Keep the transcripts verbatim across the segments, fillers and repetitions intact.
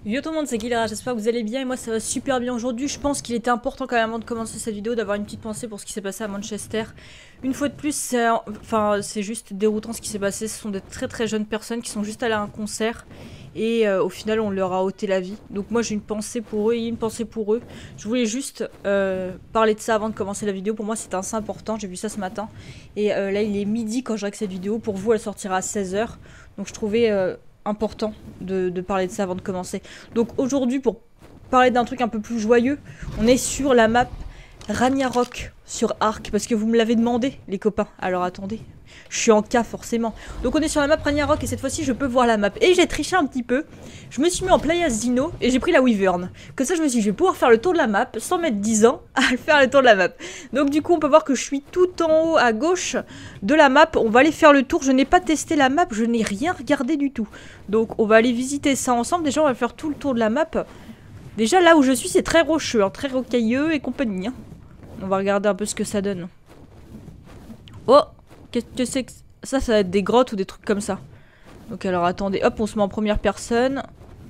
Yo tout le monde, c'est Guilera, j'espère que vous allez bien et moi ça va super bien aujourd'hui. Je pense qu'il était important quand même avant de commencer cette vidéo d'avoir une petite pensée pour ce qui s'est passé à Manchester. Une fois de plus, c'est enfin, c'est juste déroutant ce qui s'est passé. Ce sont de très très jeunes personnes qui sont juste allées à un concert et euh, au final on leur a ôté la vie. Donc moi j'ai une pensée pour eux et une pensée pour eux. Je voulais juste euh, parler de ça avant de commencer la vidéo. Pour moi c'était assez important, j'ai vu ça ce matin. Et euh, là il est midi quand je règle cette vidéo. Pour vous elle sortira à seize heures. Donc je trouvais... Euh, important de, de parler de ça avant de commencer. Donc aujourd'hui, pour parler d'un truc un peu plus joyeux, on est sur la map Ragnarok sur Ark, parce que vous me l'avez demandé, les copains. Alors attendez, je suis en cas forcément. Donc on est sur la map Ragnarok et cette fois-ci je peux voir la map. Et j'ai triché un petit peu. Je me suis mis en play as Dino et j'ai pris la Wyvern. Comme ça je me suis dit je vais pouvoir faire le tour de la map sans mettre dix ans à faire le tour de la map. Donc du coup on peut voir que je suis tout en haut à gauche de la map. On va aller faire le tour. Je n'ai pas testé la map, je n'ai rien regardé du tout. Donc on va aller visiter ça ensemble. Déjà on va faire tout le tour de la map. Déjà là où je suis c'est très rocheux, hein, très rocailleux et compagnie. Hein. On va regarder un peu ce que ça donne. Oh, qu'est-ce que c'est que ça? Ça va être des grottes ou des trucs comme ça. Donc alors attendez, hop, on se met en première personne.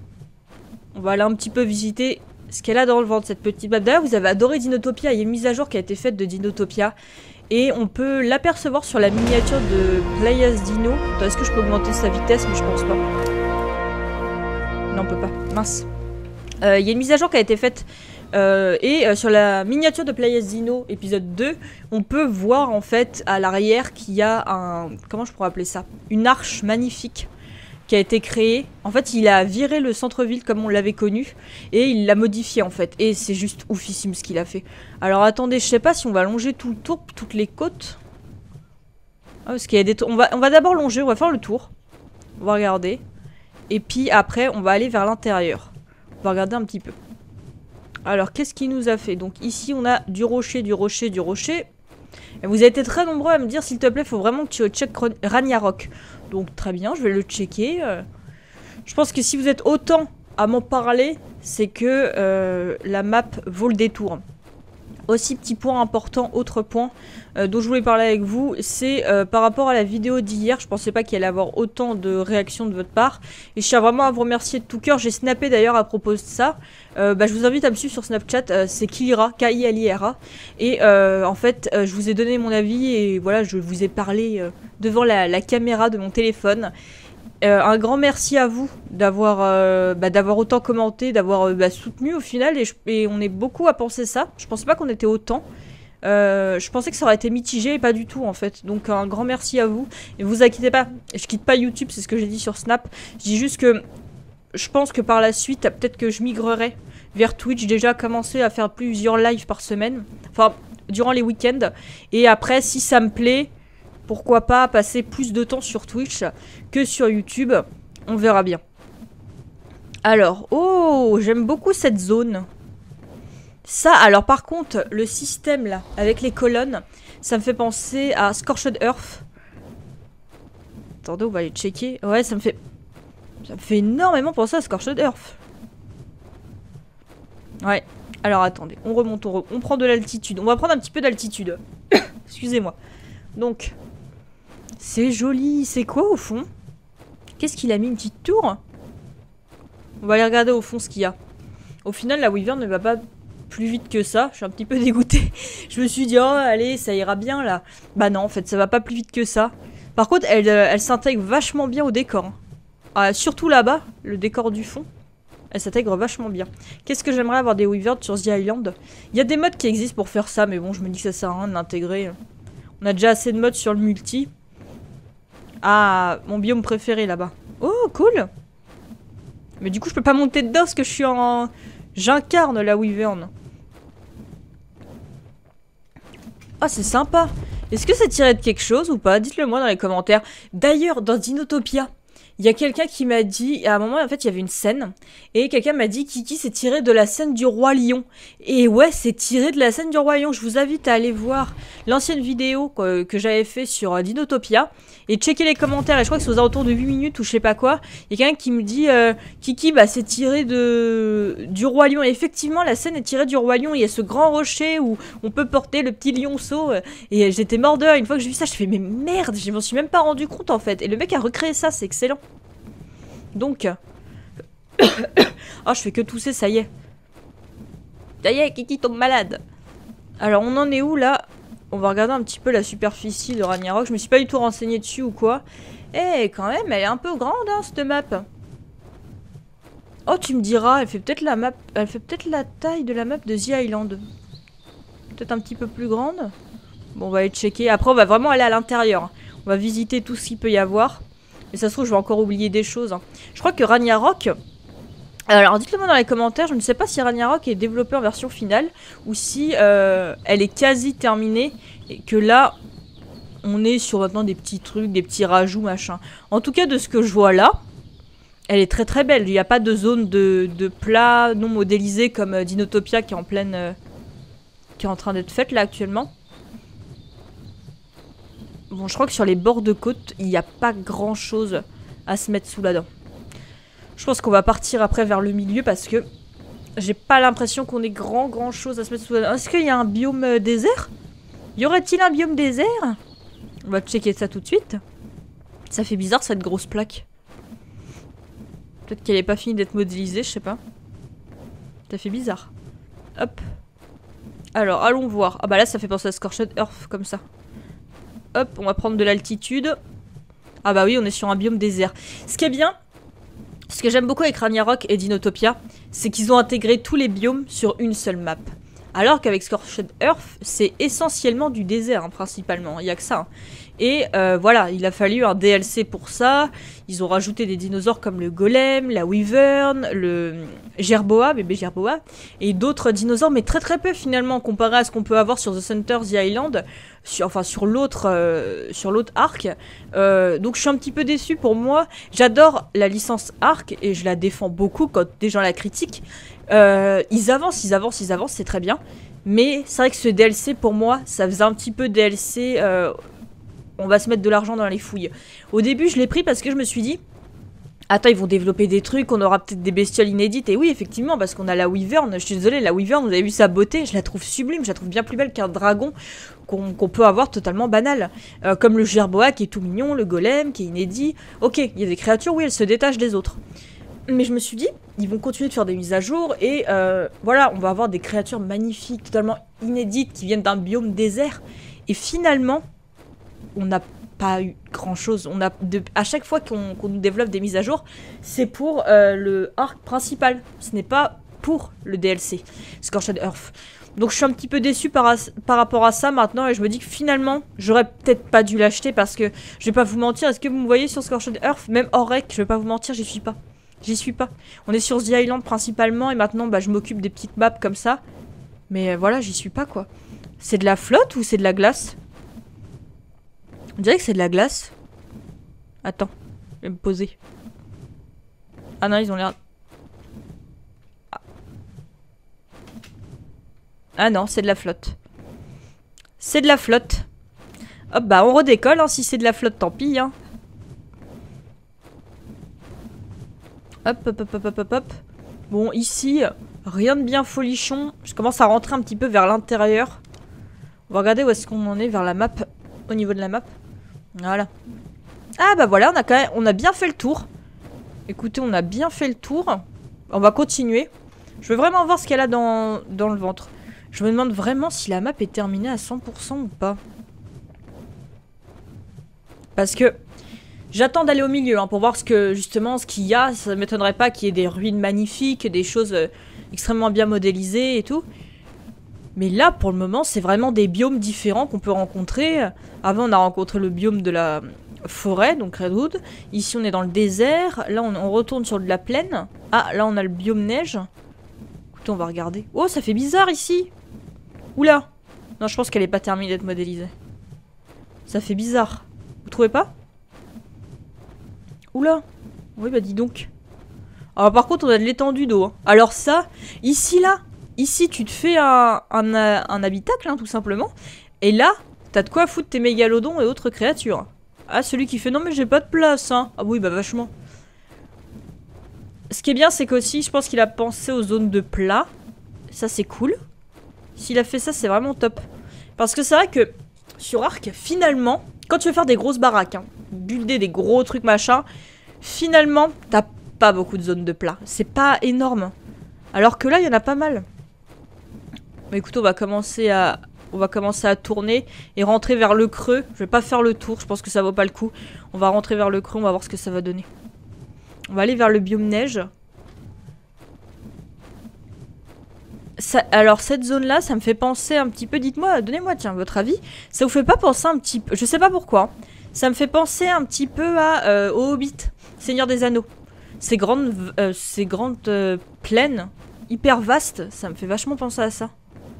On va aller un petit peu visiter ce qu'elle a dans le ventre, cette petite map. D'ailleurs, vous avez adoré Dinotopia. Il y a une mise à jour qui a été faite de Dinotopia. Et on peut l'apercevoir sur la miniature de Play as Dino. Est-ce que je peux augmenter sa vitesse? Mais je pense pas. Non, on peut pas. Mince. Euh, il y a une mise à jour qui a été faite. Euh, et euh, sur la miniature de Play as Dino épisode deux, on peut voir en fait à l'arrière qu'il y a un... Comment je pourrais appeler ça? Une arche magnifique qui a été créée. En fait, il a viré le centre-ville comme on l'avait connu et il l'a modifié en fait. Et c'est juste oufissime ce qu'il a fait. Alors attendez, je sais pas si on va longer tout le tour, toutes les côtes. Ah, parce qu'il y a des... On va, on va d'abord longer, on va faire le tour. On va regarder. Et puis après, on va aller vers l'intérieur. On va regarder un petit peu. Alors, qu'est-ce qu'il nous a fait? Donc ici, on a du rocher, du rocher, du rocher. Et vous avez été très nombreux à me dire, s'il te plaît, il faut vraiment que tu check Ragnarok. Donc très bien, je vais le checker. Euh, je pense que si vous êtes autant à m'en parler, c'est que euh, la map vaut le détour. Aussi, petit point important, autre point euh, dont je voulais parler avec vous, c'est euh, par rapport à la vidéo d'hier. Je pensais pas qu'il allait avoir autant de réactions de votre part. Et je tiens vraiment à vous remercier de tout cœur. J'ai snappé d'ailleurs à propos de ça. Euh, bah, je vous invite à me suivre sur Snapchat. Euh, c'est Kilira, K I L I R A. Et euh, en fait, euh, je vous ai donné mon avis et voilà, je vous ai parlé euh, devant la, la caméra de mon téléphone. Euh, un grand merci à vous d'avoir euh, bah, d'avoir autant commenté, d'avoir euh, bah, soutenu au final et, je, et on est beaucoup à penser ça. Je pensais pas qu'on était autant. Euh, je pensais que ça aurait été mitigé et pas du tout en fait. Donc un grand merci à vous. Et vous inquiétez pas, je quitte pas YouTube, c'est ce que j'ai dit sur Snap. Je dis juste que je pense que par la suite, peut-être que je migrerai vers Twitch. J'ai déjà commencé à faire plusieurs lives par semaine. Enfin, durant les week-ends. Et après, si ça me plaît... Pourquoi pas passer plus de temps sur Twitch que sur YouTube. On verra bien. Alors, oh, j'aime beaucoup cette zone. Ça, alors par contre, le système là, avec les colonnes, ça me fait penser à Scorched Earth. Attendez, on va aller checker. Ouais, ça me fait... Ça me fait énormément penser à Scorched Earth. Ouais. Alors attendez, on remonte, on, re... on prend de l'altitude. On va prendre un petit peu d'altitude. Excusez-moi. Donc... C'est joli. C'est quoi au fond? Qu'est-ce qu'il a mis? Une petite tour? On va aller regarder au fond ce qu'il y a. Au final, la Wyvern ne va pas plus vite que ça. Je suis un petit peu dégoûtée. Je me suis dit, oh, allez, ça ira bien, là. Bah non, en fait, ça va pas plus vite que ça. Par contre, elle, elle s'intègre vachement bien au décor. Ah, surtout là-bas, le décor du fond. Elle s'intègre vachement bien. Qu'est-ce que j'aimerais avoir des Wyverns sur The Island? Il y a des modes qui existent pour faire ça, mais bon, je me dis que ça sert à rien de l'intégrer. On a déjà assez de modes sur le multi. Ah, mon biome préféré là-bas. Oh, cool. Mais du coup, je peux pas monter dedans parce que je suis en... J'incarne la Wyvern. Ah, c'est sympa. Est-ce que c'est tiré de quelque chose ou pas? Dites-le moi dans les commentaires. D'ailleurs, dans Dinotopia, il y a quelqu'un qui m'a dit... À un moment, en fait, il y avait une scène. Et quelqu'un m'a dit, Kiki, c'est tiré de la scène du Roi Lion. Et ouais, c'est tiré de la scène du Roi Lion. Je vous invite à aller voir l'ancienne vidéo que, que j'avais fait sur Dinotopia. Et checker les commentaires. Et je crois que c'est aux alentours de huit minutes ou je sais pas quoi. Il y a quelqu'un qui me dit, euh, Kiki, bah c'est tiré de du Roi Lion. Et effectivement, la scène est tirée du Roi Lion. Il y a ce grand rocher où on peut porter le petit lionceau. Et j'étais mort de rire. Une fois que j'ai vu ça, je fais, mais merde, je m'en suis même pas rendu compte en fait. Et le mec a recréé ça, c'est excellent. Donc, Oh, je fais que tousser, ça y est. Ça y est, Kiki tombe malade. Alors, on en est où, là? On va regarder un petit peu la superficie de Ragnarok. Je me suis pas du tout renseignée dessus ou quoi. Eh, quand même, elle est un peu grande, hein, cette map. Oh, tu me diras, elle fait peut-être la map... Elle fait peut-être la taille de la map de The Island. Peut-être un petit peu plus grande. Bon, on va aller checker. Après, on va vraiment aller à l'intérieur. On va visiter tout ce qu'il peut y avoir. Mais ça se trouve, je vais encore oublier des choses. Hein. Je crois que Ragnarok... Alors, dites-le moi dans les commentaires. Je ne sais pas si Ragnarok est développé en version finale ou si euh, elle est quasi terminée et que là, on est sur maintenant des petits trucs, des petits rajouts, machin. En tout cas, de ce que je vois là, elle est très très belle. Il n'y a pas de zone de, de plat non modélisé comme euh, Dinotopia qui est en pleine... Euh, qui est en train d'être faite là actuellement. Bon, je crois que sur les bords de côte, il n'y a pas grand chose à se mettre sous la dent. Je pense qu'on va partir après vers le milieu parce que j'ai pas l'impression qu'on ait grand grand chose à se mettre sous la dent. Est-ce qu'il y a un biome euh, désert? Y aurait-il un biome désert? On va checker ça tout de suite. Ça fait bizarre cette grosse plaque. Peut-être qu'elle n'est pas finie d'être modélisée, je sais pas. Ça fait bizarre. Hop. Alors, allons voir. Ah bah là, ça fait penser à Scorched Earth, comme ça. Hop, on va prendre de l'altitude. Ah bah oui, on est sur un biome désert. Ce qui est bien, ce que j'aime beaucoup avec Ragnarok et Dinotopia, c'est qu'ils ont intégré tous les biomes sur une seule map. Alors qu'avec Scorched Earth, c'est essentiellement du désert, hein, principalement. Il n'y a que ça. Hein. Et euh, voilà, il a fallu un D L C pour ça. Ils ont rajouté des dinosaures comme le Golem, la Wyvern, le Gerboa, bébé Gerboa, et d'autres dinosaures, mais très très peu finalement, comparé à ce qu'on peut avoir sur The Center, The Island, sur, enfin sur l'autre euh, sur l'autre arc. Euh, donc je suis un petit peu déçue pour moi. J'adore la licence Arc, et je la défends beaucoup quand des gens la critiquent. Euh, ils avancent, ils avancent, ils avancent, c'est très bien. Mais c'est vrai que ce D L C, pour moi, ça faisait un petit peu D L C... Euh, on va se mettre de l'argent dans les fouilles. Au début, je l'ai pris parce que je me suis dit... Attends, ils vont développer des trucs, on aura peut-être des bestioles inédites. Et oui, effectivement, parce qu'on a la Wyvern. Je suis désolée, la Wyvern, vous avez vu sa beauté, je la trouve sublime, je la trouve bien plus belle qu'un dragon qu'on qu'on peut avoir totalement banal. Euh, comme le Gerboa qui est tout mignon, le Golem qui est inédit. Ok, il y a des créatures, oui, elles se détachent des autres. Mais je me suis dit, ils vont continuer de faire des mises à jour et euh, voilà, on va avoir des créatures magnifiques, totalement inédites, qui viennent d'un biome désert. Et finalement, on n'a pas eu grand chose. On a de, à chaque fois qu'on qu'on nous développe des mises à jour, c'est pour euh, le arc principal. Ce n'est pas pour le D L C, Scorched Earth. Donc je suis un petit peu déçue par, par rapport à ça maintenant et je me dis que finalement, j'aurais peut-être pas dû l'acheter parce que je vais pas vous mentir. Est-ce que vous me voyez sur Scorched Earth? Même hors rec, je vais pas vous mentir, j'y suis pas. J'y suis pas. On est sur The Island principalement et maintenant bah, je m'occupe des petites maps comme ça. Mais euh, voilà, j'y suis pas quoi. C'est de la flotte ou c'est de la glace? On dirait que c'est de la glace. Attends, je vais me poser. Ah non, ils ont l'air... Ah. ah non, c'est de la flotte. C'est de la flotte. Hop, bah on redécolle, hein. Si c'est de la flotte, tant pis, hein. Hop, hop, hop, hop, hop, hop. Bon, ici, rien de bien folichon. Je commence à rentrer un petit peu vers l'intérieur. On va regarder où est-ce qu'on en est vers la map. Au niveau de la map. Voilà. Ah bah voilà, on a quand même, on a bien fait le tour. Écoutez, on a bien fait le tour. On va continuer. Je veux vraiment voir ce qu'elle a dans, dans le ventre. Je me demande vraiment si la map est terminée à cent pour cent ou pas. Parce que... J'attends d'aller au milieu hein, pour voir ce que justement ce qu'il y a. Ça ne m'étonnerait pas qu'il y ait des ruines magnifiques, des choses euh, extrêmement bien modélisées et tout. Mais là, pour le moment, c'est vraiment des biomes différents qu'on peut rencontrer. Avant, on a rencontré le biome de la forêt, donc Redwood. Ici, on est dans le désert. Là, on, on retourne sur de la plaine. Ah, là, on a le biome neige. Écoutez, on va regarder. Oh, ça fait bizarre ici. Oula. Non, je pense qu'elle n'est pas terminée d'être modélisée. Ça fait bizarre. Vous trouvez pas ? Oula. Oui, bah dis donc. Alors par contre, on a de l'étendue d'eau. Hein. Alors ça, ici, là, ici, tu te fais un, un, un habitacle, hein, tout simplement. Et là, t'as de quoi foutre tes mégalodons et autres créatures. Ah, celui qui fait, non mais j'ai pas de place, hein. Ah oui, bah vachement. Ce qui est bien, c'est qu'aussi, je pense qu'il a pensé aux zones de plat. Ça, c'est cool. S'il a fait ça, c'est vraiment top. Parce que c'est vrai que, sur Arc, finalement, quand tu veux faire des grosses baraques, hein, builder des gros trucs machin, finalement, t'as pas beaucoup de zones de plat. C'est pas énorme. Alors que là, il y en a pas mal. Mais écoute, on va commencer à... On va commencer à tourner et rentrer vers le creux. Je vais pas faire le tour, je pense que ça vaut pas le coup. On va rentrer vers le creux, on va voir ce que ça va donner. On va aller vers le biome neige. Ça, alors cette zone-là, ça me fait penser un petit peu... Dites-moi, donnez-moi, tiens, votre avis. Ça vous fait pas penser un petit peu... Je sais pas pourquoi. Ça me fait penser un petit peu à, euh, au Hobbit, Seigneur des Anneaux. Ces grandes, euh, ces grandes euh, plaines, hyper vastes, ça me fait vachement penser à ça.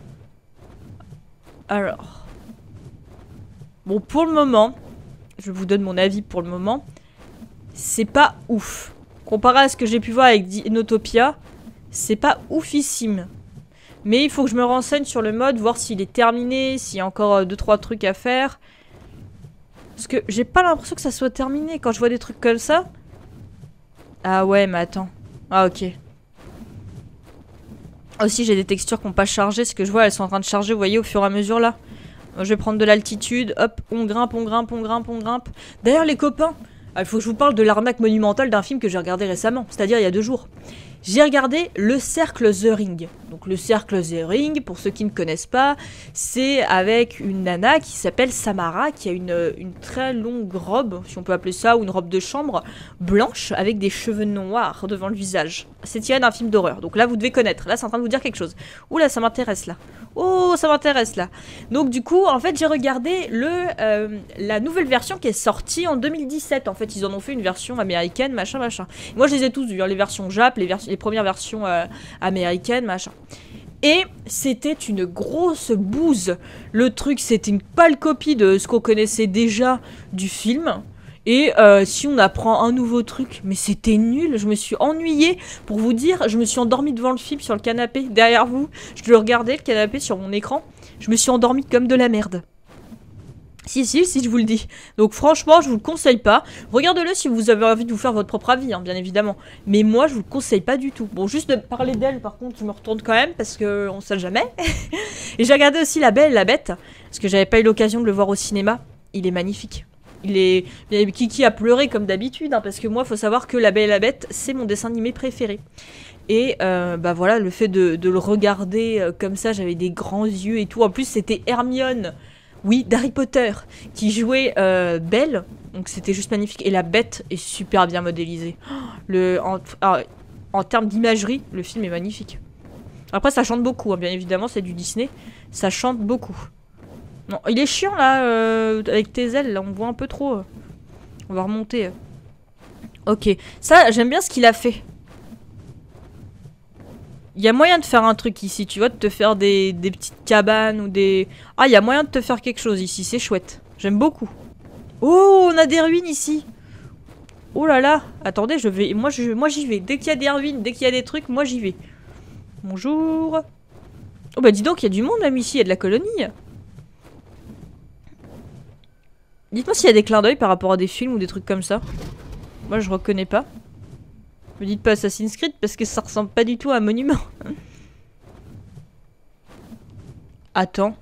Alors, bon, pour le moment, je vous donne mon avis pour le moment, c'est pas ouf. Comparé à ce que j'ai pu voir avec Dinotopia, c'est pas oufissime. Mais il faut que je me renseigne sur le mode, voir s'il est terminé, s'il y a encore deux trois trucs à faire. Parce que j'ai pas l'impression que ça soit terminé quand je vois des trucs comme ça. Ah ouais, mais attends. Ah ok. Aussi, j'ai des textures qui n'ont pas chargé. Ce que je vois, elles sont en train de charger, vous voyez, au fur et à mesure, là. Je vais prendre de l'altitude. Hop, on grimpe, on grimpe, on grimpe, on grimpe. D'ailleurs, les copains, il faut que je vous parle de l'arnaque monumentale d'un film que j'ai regardé récemment. C'est-à-dire, il y a deux jours. J'ai regardé Le Cercle The Ring. Donc, Le Cercle The Ring, pour ceux qui ne connaissent pas, c'est avec une nana qui s'appelle Samara, qui a une, une très longue robe, si on peut appeler ça, ou une robe de chambre, blanche, avec des cheveux noirs devant le visage. C'est tiré d'un film d'horreur. Donc là, vous devez connaître. Là, c'est en train de vous dire quelque chose. Oula, ça m'intéresse, là. Oh, ça m'intéresse, là. Donc, du coup, en fait, j'ai regardé le, euh, la nouvelle version qui est sortie en deux mille dix-sept. En fait, ils en ont fait une version américaine, machin, machin. Moi, je les ai tous vus, hein, les versions Jap, les, vers les premières versions euh, américaines, machin. Et c'était une grosse bouse. Le truc, c'était une pâle copie de ce qu'on connaissait déjà du film. Et euh, si on apprend un nouveau truc, mais c'était nul, je me suis ennuyée. Pour vous dire, je me suis endormie devant le film sur le canapé, derrière vous. Je le regardais, le canapé sur mon écran. Je me suis endormie comme de la merde. Si, si, si, je vous le dis. Donc franchement, je vous le conseille pas. Regardez-le si vous avez envie de vous faire votre propre avis, hein, bien évidemment. Mais moi, je vous le conseille pas du tout. Bon, juste de parler d'elle, par contre, je me retourne quand même, parce que on sait jamais. Et j'ai regardé aussi La Belle et la Bête, parce que j'avais pas eu l'occasion de le voir au cinéma. Il est magnifique. Il est... Kiki a pleuré comme d'habitude, hein, parce que moi, faut savoir que La Belle et la Bête, c'est mon dessin animé préféré. Et euh, bah voilà, le fait de, de le regarder euh, comme ça, j'avais des grands yeux et tout. En plus, c'était Hermione, oui, d'Harry Potter, qui jouait euh, Belle. Donc c'était juste magnifique. Et la Bête est super bien modélisée. Le, en, en, en termes d'imagerie, le film est magnifique. Après, ça chante beaucoup, hein, bien évidemment, c'est du Disney. Ça chante beaucoup. Non, il est chiant là, euh, avec tes ailes, là, on voit un peu trop. Euh. On va remonter. Euh. Ok, ça, j'aime bien ce qu'il a fait. Il y a moyen de faire un truc ici, tu vois, de te faire des, des petites cabanes ou des... Ah, il y a moyen de te faire quelque chose ici, c'est chouette. J'aime beaucoup. Oh, on a des ruines ici. Oh là là, attendez, je vais... Moi, je... moi j'y vais. Dès qu'il y a des ruines, dès qu'il y a des trucs, moi j'y vais. Bonjour. Oh bah dis donc, il y a du monde même ici, il y a de la colonie. Dites-moi s'il y a des clins d'œil par rapport à des films ou des trucs comme ça. Moi, je reconnais pas. Me dites pas Assassin's Creed parce que ça ressemble pas du tout à un monument. Attends.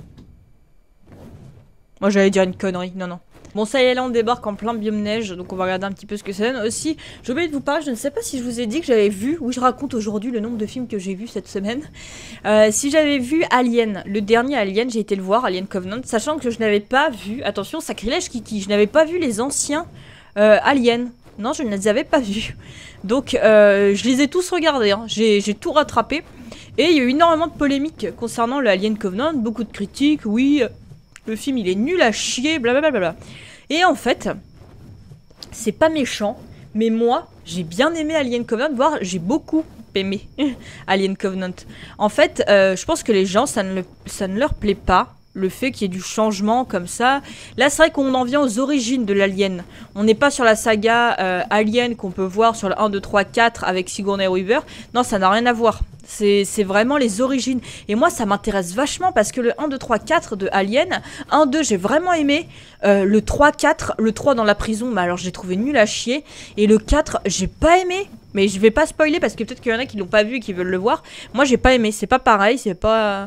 Moi, j'allais dire une connerie. Non, non. Bon, ça y est, là, on débarque en plein biome neige. Donc, on va regarder un petit peu ce que ça donne. Aussi, j'ai oublié de vous parler. Je ne sais pas si je vous ai dit que j'avais vu... Oui, je raconte aujourd'hui le nombre de films que j'ai vus cette semaine. Euh, si j'avais vu Alien, le dernier Alien, j'ai été le voir, Alien Covenant. Sachant que je n'avais pas vu... Attention, sacrilège Kiki. Je n'avais pas vu les anciens euh, Aliens. Non, je ne les avais pas vus. Donc, euh, je les ai tous regardés. Hein. J'ai tout rattrapé. Et il y a eu énormément de polémiques concernant le Alien Covenant. Beaucoup de critiques. Oui, le film, il est nul à chier, blablabla. Et en fait, c'est pas méchant. Mais moi, j'ai bien aimé Alien Covenant. Voire, j'ai beaucoup aimé Alien Covenant. En fait, euh, je pense que les gens, ça ne, le, ça ne leur plaît pas. Le fait qu'il y ait du changement comme ça. Là, c'est vrai qu'on en vient aux origines de l'Alien. On n'est pas sur la saga euh, Alien qu'on peut voir sur le un, deux, trois, quatre avec Sigourney Weaver. Non, ça n'a rien à voir. C'est vraiment les origines. Et moi, ça m'intéresse vachement parce que le un, deux, trois, quatre de Alien, un, deux, j'ai vraiment aimé. Euh, le trois, quatre, le trois dans la prison, bah alors j'ai trouvé nul à chier. Et le quatre, j'ai pas aimé. Mais je vais pas spoiler parce que peut-être qu'il y en a qui l'ont pas vu et qui veulent le voir. Moi, j'ai pas aimé. C'est pas pareil, c'est pas...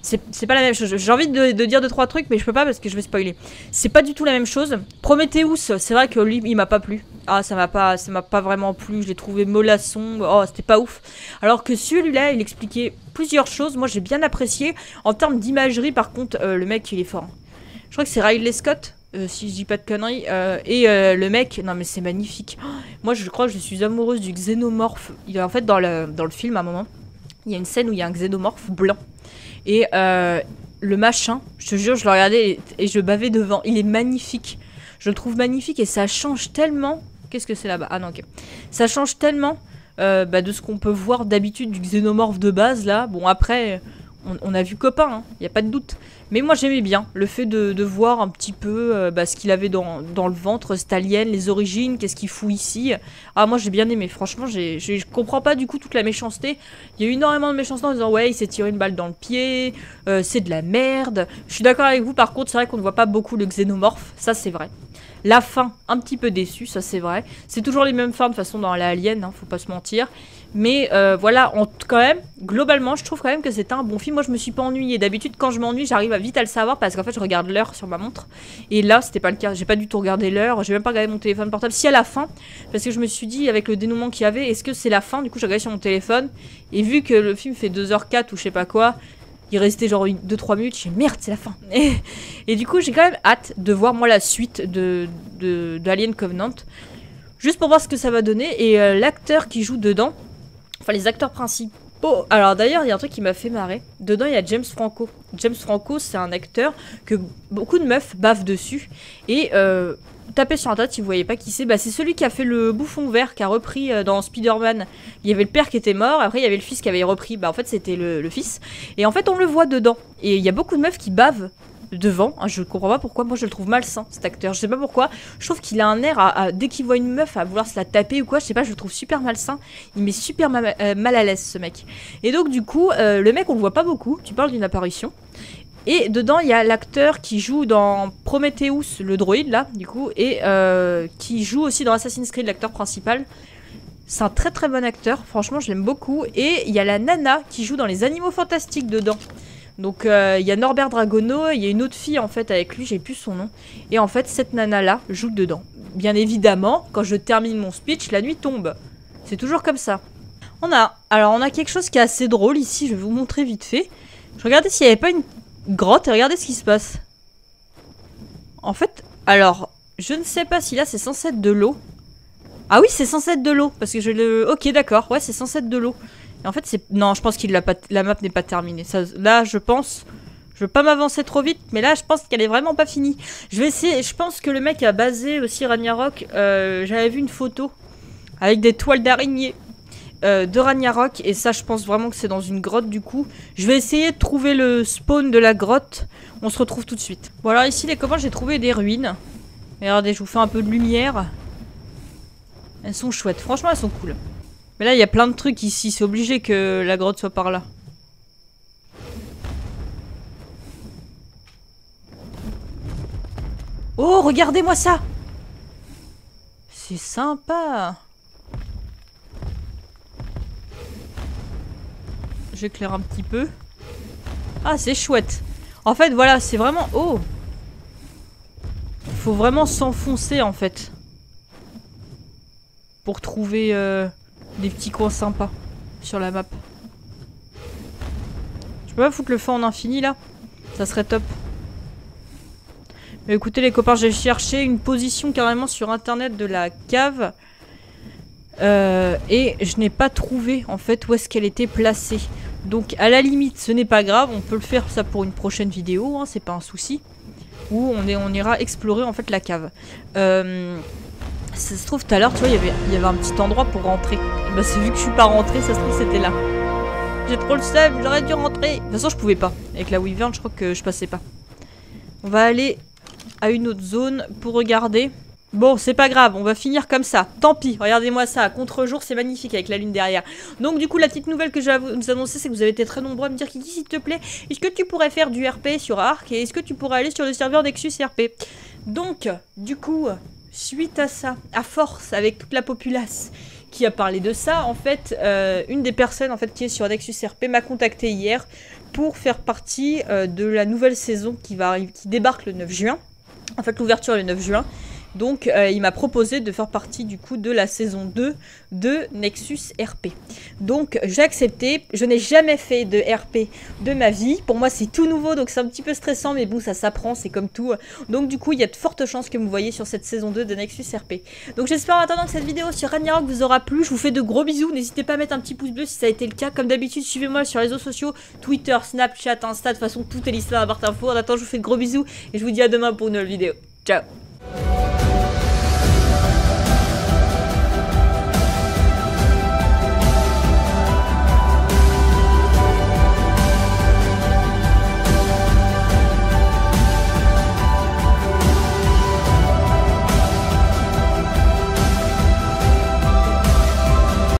c'est pas la même chose. J'ai envie de, de dire deux trois trucs, mais je peux pas parce que je vais spoiler. C'est pas du tout la même chose. Prometheus, c'est vrai que lui, il m'a pas plu. Ah, ça m'a pas, ça m'a pas vraiment plu. Je l'ai trouvé mollasson. Oh, c'était pas ouf. Alors que celui-là, il expliquait plusieurs choses. Moi, j'ai bien apprécié. En termes d'imagerie, par contre, euh, le mec, il est fort. Je crois que c'est Ridley Scott, euh, si je dis pas de conneries. Euh, et euh, le mec, non mais c'est magnifique. Oh, moi, je crois que je suis amoureuse du xénomorphe. Il est en fait dans le dans le film à un moment. Il y a une scène où il y a un xénomorphe blanc. Et euh, le machin, je te jure, je le regardais et, et je bavais devant. Il est magnifique. Je le trouve magnifique et ça change tellement. Qu'est-ce que c'est là-bas? Ah non, ok. Ça change tellement euh, bah, de ce qu'on peut voir d'habitude du xénomorphe de base, là. Bon, après, on, on a vu copain, il hein, n'y a pas de doute. Mais moi, j'aimais bien le fait de, de voir un petit peu euh, bah, ce qu'il avait dans, dans le ventre, cet alien, les origines, qu'est-ce qu'il fout ici. Ah, moi, j'ai bien aimé. Franchement, j'ai, j'ai, je comprends pas du coup toute la méchanceté. Il y a eu énormément de méchanceté en disant, ouais, il s'est tiré une balle dans le pied, euh, c'est de la merde. Je suis d'accord avec vous, par contre, c'est vrai qu'on ne voit pas beaucoup le xénomorphe, ça, c'est vrai. La fin, un petit peu déçue, ça c'est vrai. C'est toujours les mêmes fins de toute façon dans la Alien, hein, faut pas se mentir. Mais euh, voilà, en, quand même, globalement, je trouve quand même que c'était un bon film. Moi, je me suis pas ennuyée. D'habitude, quand je m'ennuie, j'arrive à vite à le savoir parce qu'en fait, je regarde l'heure sur ma montre. Et là, c'était pas le cas. J'ai pas du tout regardé l'heure. J'ai même pas regardé mon téléphone portable. Si à la fin, parce que je me suis dit, avec le dénouement qu'il y avait, est-ce que c'est la fin? Du coup, j'ai regardé sur mon téléphone. Et vu que le film fait deux heures quatre ou je sais pas quoi, il restait genre deux trois minutes, j'ai merde, c'est la fin. Et, et du coup, j'ai quand même hâte de voir moi la suite de, de, de Alien Covenant. Juste pour voir ce que ça va donner. Et euh, l'acteur qui joue dedans, enfin les acteurs principaux. Alors d'ailleurs, il y a un truc qui m'a fait marrer. Dedans, il y a James Franco. James Franco, c'est un acteur que beaucoup de meufs bavent dessus. Et euh, tapez sur internet si vous voyez pas qui c'est. Bah, c'est celui qui a fait le bouffon vert, qui a repris euh, dans Spider-Man. Il y avait le père qui était mort, après il y avait le fils qui avait repris. Bah en fait c'était le, le fils. Et en fait on le voit dedans. Et il y a beaucoup de meufs qui bavent devant. Je comprends pas pourquoi. Moi je le trouve malsain cet acteur. Je sais pas pourquoi. Je trouve qu'il a un air à, à, dès qu'il voit une meuf à vouloir se la taper ou quoi. Je sais pas. Je le trouve super malsain. Il met super ma euh, mal à l'aise ce mec. Et donc du coup euh, le mec on le voit pas beaucoup. Tu parles d'une apparition. Et dedans, il y a l'acteur qui joue dans Prometheus, le droïde, là, du coup, et euh, qui joue aussi dans Assassin's Creed, l'acteur principal. C'est un très très bon acteur, franchement, je l'aime beaucoup. Et il y a la nana qui joue dans Les Animaux Fantastiques dedans. Donc, euh, il y a Norbert Dragono, il y a une autre fille, en fait, avec lui, j'ai plus son nom. Et en fait, cette nana-là joue dedans. Bien évidemment, quand je termine mon speech, la nuit tombe. C'est toujours comme ça. On a, alors, on a quelque chose qui est assez drôle ici, je vais vous montrer vite fait. Je regardais s'il n'y avait pas une grotte et regardez ce qui se passe. En fait, alors, je ne sais pas si là c'est censé être de l'eau. Ah oui, c'est censé être de l'eau parce que je le. Ok, d'accord, ouais, c'est censé être de l'eau. Et en fait, c'est. Non, je pense qu'il l'a pas. La map n'est pas terminée. Ça, là, je pense. Je veux pas m'avancer trop vite, mais là, je pense qu'elle est vraiment pas finie. Je vais essayer. Je pense que le mec a basé aussi Ragnarok. Euh, J'avais vu une photo avec des toiles d'araignée. Euh, de Ragnarok, et ça je pense vraiment que c'est dans une grotte du coup. Je vais essayer de trouver le spawn de la grotte. On se retrouve tout de suite. Bon alors ici les copains, j'ai trouvé des ruines. Regardez, je vous fais un peu de lumière. Elles sont chouettes, franchement elles sont cool. Mais là il y a plein de trucs ici, c'est obligé que la grotte soit par là. Oh regardez-moi ça. C'est sympa. J'éclaire un petit peu. Ah, c'est chouette. En fait, voilà, c'est vraiment... Oh! Faut vraiment s'enfoncer, en fait. Pour trouver euh, des petits coins sympas sur la map. Je peux pas foutre le feu en infini, là? Ça serait top. Mais écoutez, les copains, j'ai cherché une position carrément sur internet de la cave. Euh, et je n'ai pas trouvé, en fait, où est-ce qu'elle était placée. Donc à la limite ce n'est pas grave, on peut le faire ça pour une prochaine vidéo, hein, c'est pas un souci. Où on, est, on ira explorer en fait la cave. Euh, ça se trouve tout à l'heure, tu vois, y avait, il y avait un petit endroit pour rentrer. Bah c'est vu que je suis pas rentrée, ça se trouve c'était là. J'ai trop le seum, j'aurais dû rentrer. De toute façon je pouvais pas, avec la Wyvern je crois que je passais pas. On va aller à une autre zone pour regarder. Bon, c'est pas grave, on va finir comme ça. Tant pis, regardez-moi ça, à contre-jour, c'est magnifique avec la lune derrière. Donc du coup, la petite nouvelle que je vais vous annoncer, c'est que vous avez été très nombreux à me dire, Kiki, s'il te plaît, est-ce que tu pourrais faire du R P sur Arc et est-ce que tu pourrais aller sur le serveur Nexus R P? Donc, du coup, suite à ça, à force, avec toute la populace qui a parlé de ça. En fait, euh, une des personnes en fait, qui est sur Nexus R P m'a contacté hier pour faire partie euh, de la nouvelle saison qui, va, qui débarque le neuf juin. En fait, l'ouverture est le neuf juin. Donc, euh, il m'a proposé de faire partie du coup de la saison deux de Nexus R P. Donc, j'ai accepté. Je n'ai jamais fait de R P de ma vie. Pour moi, c'est tout nouveau, donc c'est un petit peu stressant, mais bon, ça s'apprend, c'est comme tout. Donc, du coup, il y a de fortes chances que vous me voyez sur cette saison deux de Nexus R P. Donc, j'espère en attendant que cette vidéo sur Ragnarok vous aura plu. Je vous fais de gros bisous. N'hésitez pas à mettre un petit pouce bleu si ça a été le cas. Comme d'habitude, suivez-moi sur les réseaux sociaux, Twitter, Snapchat, Insta. De toute façon, tout est listé dans la barre d'infos. En attendant, je vous fais de gros bisous et je vous dis à demain pour une nouvelle vidéo. Ciao!